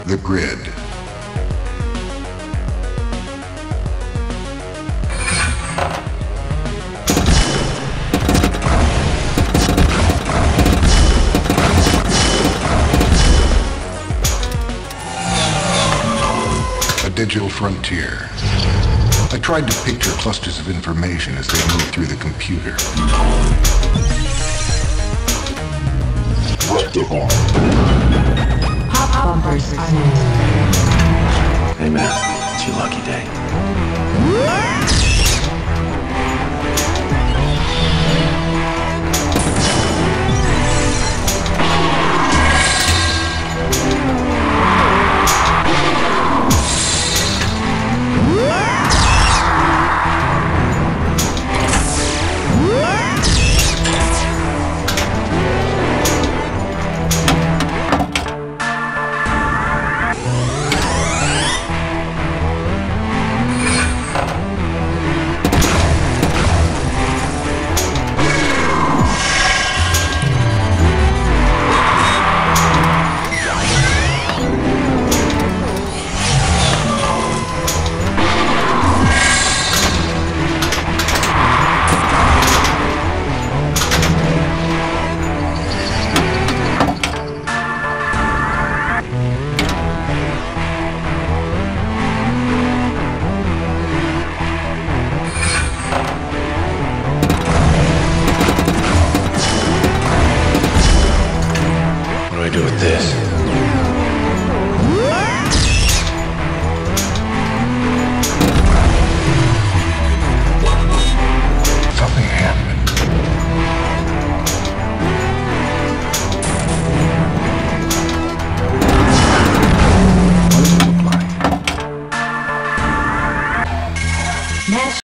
The Grid. A digital frontier. I tried to picture clusters of information as they moved through the computer. Rectify. Pop bumpers are next. Hey man, it's your lucky day.